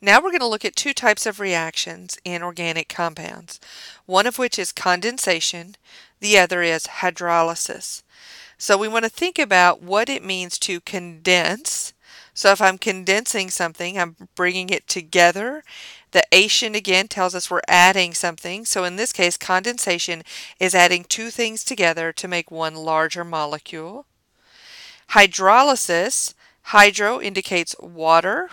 Now we're going to look at two types of reactions in organic compounds, one of which is condensation, the other is hydrolysis. So we want to think about what it means to condense. So if I'm condensing something, I'm bringing it together. The ation again tells us we're adding something. So in this case, condensation is adding two things together to make one larger molecule. Hydrolysis, hydro indicates water.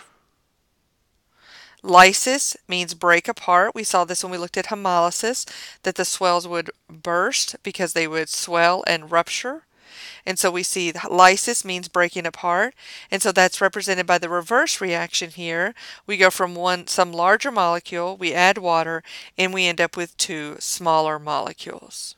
Lysis means break apart. We saw this when we looked at hemolysis, that the swells would burst because they would swell and rupture. And so we see lysis means breaking apart. And so that's represented by the reverse reaction here. We go from some larger molecule, we add water, and we end up with two smaller molecules.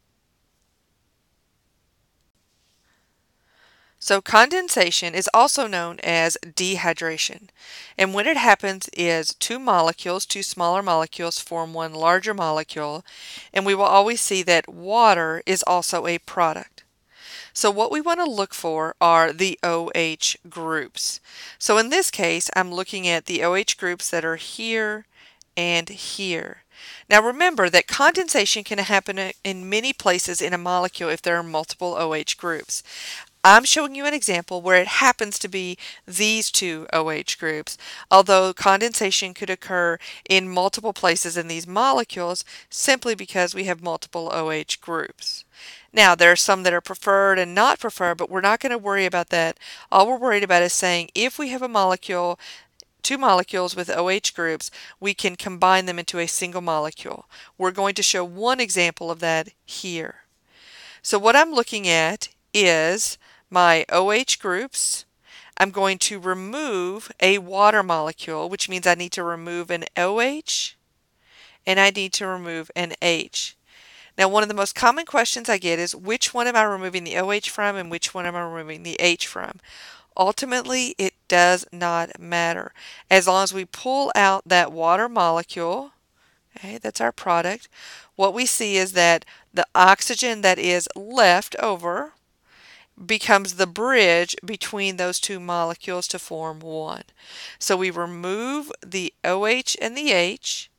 So condensation is also known as dehydration. And when it happens is two smaller molecules form one larger molecule, and we will always see that water is also a product. So what we want to look for are the OH groups. So in this case, I'm looking at the OH groups that are here and here. Now remember that condensation can happen in many places in a molecule if there are multiple OH groups. I'm showing you an example where it happens to be these two OH groups, although condensation could occur in multiple places in these molecules simply because we have multiple OH groups. Now, there are some that are preferred and not preferred, but we're not going to worry about that. All we're worried about is saying if we have a molecule, two molecules with OH groups, we can combine them into a single molecule. We're going to show one example of that here. So what I'm looking at is my OH groups. I'm going to remove a water molecule, which means I need to remove an OH and I need to remove an H. Now, one of the most common questions I get is which one am I removing the OH from and which one am I removing the H from? Ultimately, it does not matter. As long as we pull out that water molecule, okay, that's our product, what we see is that the oxygen that is left over becomes the bridge between those two molecules to form one. So we remove the OH and the H.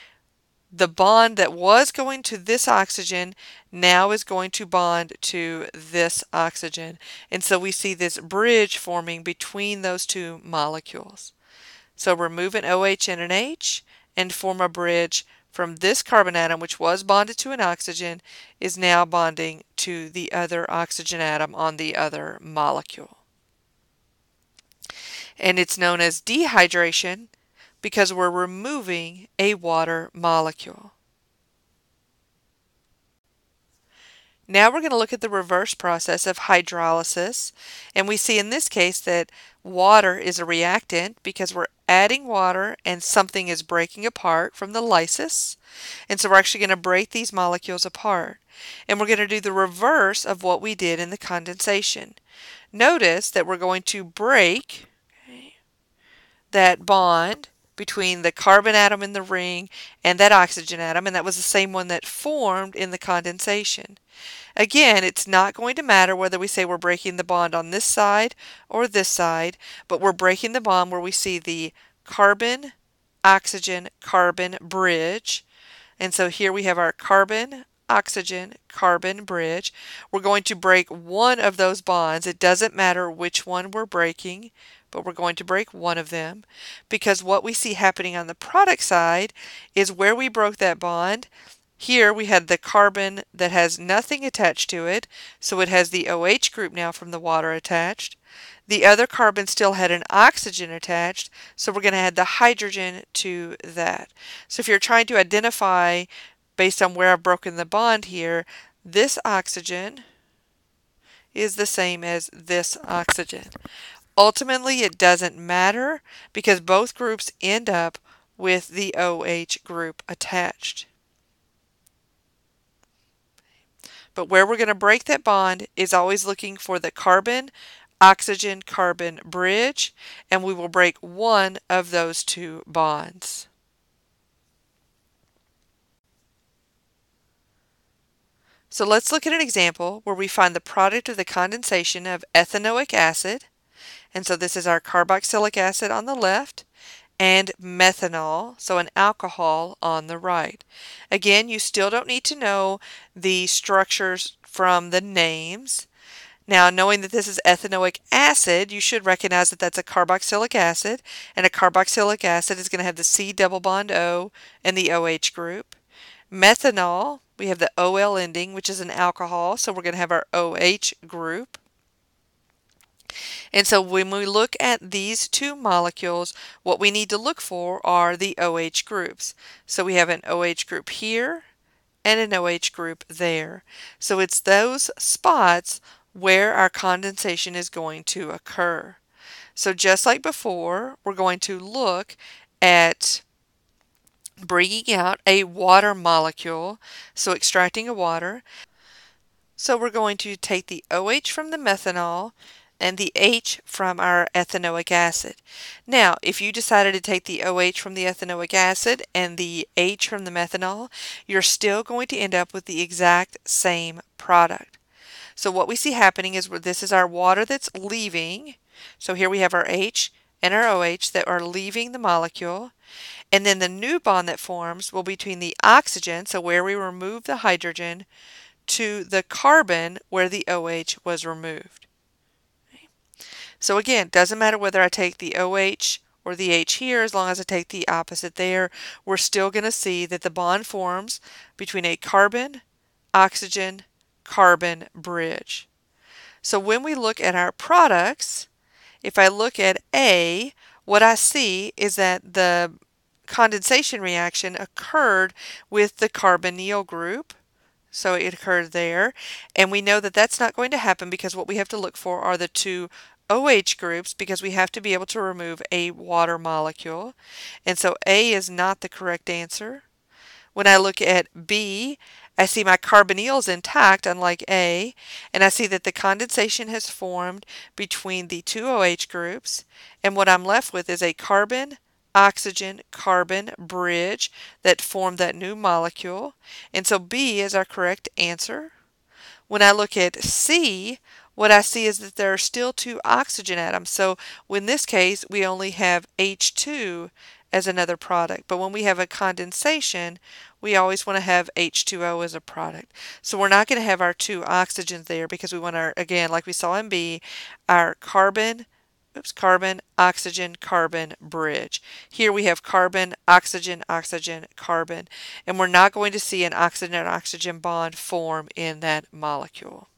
The bond that was going to this oxygen now is going to bond to this oxygen. And so we see this bridge forming between those two molecules. So remove an OH and an H and form a bridge from this carbon atom, which was bonded to an oxygen, is now bonding to the other oxygen atom on the other molecule. And it's known as dehydration because we're removing a water molecule. Now we're going to look at the reverse process of hydrolysis, and we see in this case that water is a reactant because we're adding water and something is breaking apart from the lysis, and so we're actually going to break these molecules apart. And we're going to do the reverse of what we did in the condensation. Notice that we're going to break that bond between the carbon atom in the ring and that oxygen atom, and that was the same one that formed in the condensation. Again, it's not going to matter whether we say we're breaking the bond on this side or this side, but we're breaking the bond where we see the carbon, oxygen, carbon bridge. And so here we have our carbon, oxygen, carbon bridge. We're going to break one of those bonds. It doesn't matter which one we're breaking, but we're going to break one of them because what we see happening on the product side is where we broke that bond. Here we had the carbon that has nothing attached to it, so it has the OH group now from the water attached. The other carbon still had an oxygen attached, so we're going to add the hydrogen to that. So if you're trying to identify based on where I've broken the bond here, this oxygen is the same as this oxygen. Ultimately, it doesn't matter because both groups end up with the OH group attached. But where we're going to break that bond is always looking for the carbon, oxygen, carbon bridge, and we will break one of those two bonds. So let's look at an example where we find the product of the condensation of ethanoic acid. And so this is our carboxylic acid on the left and methanol, so an alcohol on the right. Again, you still don't need to know the structures from the names. Now, knowing that this is ethanoic acid, you should recognize that that's a carboxylic acid, and a carboxylic acid is going to have the C double bond O and the OH group. Methanol, we have the OL ending, which is an alcohol, so we're going to have our OH group. And so when we look at these two molecules, what we need to look for are the OH groups. So we have an OH group here and an OH group there. So it's those spots where our condensation is going to occur. So just like before, we're going to look at bringing out a water molecule, so extracting a water. So we're going to take the OH from the methanol and the H from our ethanoic acid. Now, if you decided to take the OH from the ethanoic acid and the H from the methanol, you're still going to end up with the exact same product. So what we see happening is this is our water that's leaving. So here we have our H and our OH that are leaving the molecule. And then the new bond that forms will be between the oxygen, so where we remove the hydrogen, to the carbon where the OH was removed. So again, it doesn't matter whether I take the OH or the H here, as long as I take the opposite there, we're still going to see that the bond forms between a carbon, oxygen, carbon bridge. So when we look at our products, if I look at A, what I see is that the condensation reaction occurred with the carbonyl group. So it occurred there. And we know that that's not going to happen because what we have to look for are the two OH groups, because we have to be able to remove a water molecule. And so A is not the correct answer. When I look at B, I see my carbonyls intact, unlike A, and I see that the condensation has formed between the two OH groups, and what I'm left with is a carbon, oxygen, carbon bridge that formed that new molecule, and so B is our correct answer. When I look at C, what I see is that there are still two oxygen atoms. So in this case, we only have H2 as another product. But when we have a condensation, we always want to have H2O as a product. So we're not going to have our two oxygens there because we want our, again, like we saw in B, our carbon, oxygen, carbon bridge. Here we have carbon, oxygen, oxygen, carbon, and we're not going to see an oxygen-oxygen bond form in that molecule.